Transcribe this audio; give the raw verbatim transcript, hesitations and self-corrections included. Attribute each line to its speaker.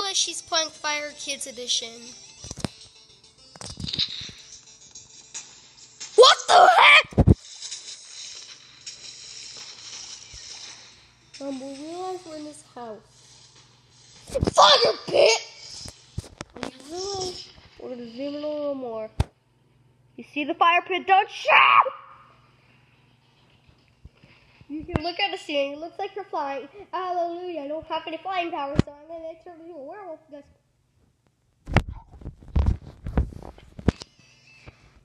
Speaker 1: realize she's playing Fire Kids Edition. What the heck? Um, we realize we're in this house. Fire pit! And you realize we're gonna zoom in a little more. You see the fire pit, don't shout! You can look at the ceiling, it looks like you're flying. Hallelujah, I don't have any flying powers, so I'm gonna turn into a werewolf.